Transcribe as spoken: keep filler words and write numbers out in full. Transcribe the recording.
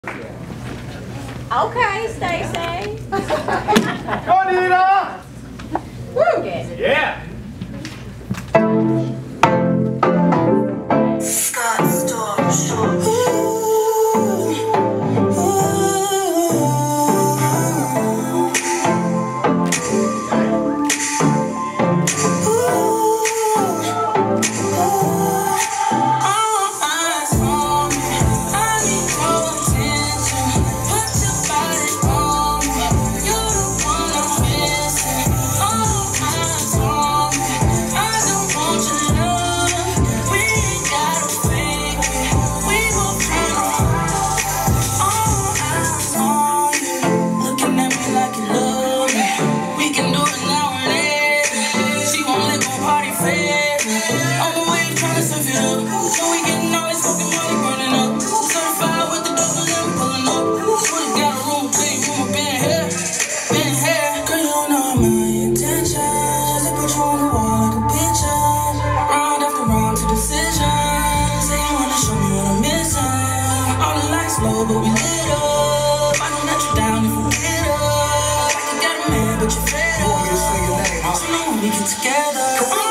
Okay, Stacey. Go, Nina! Woo! Yeah! Scott Storch. But we lit up. I don't let you down if you get up. Like you got a man, but you're fed up. So now when we get together,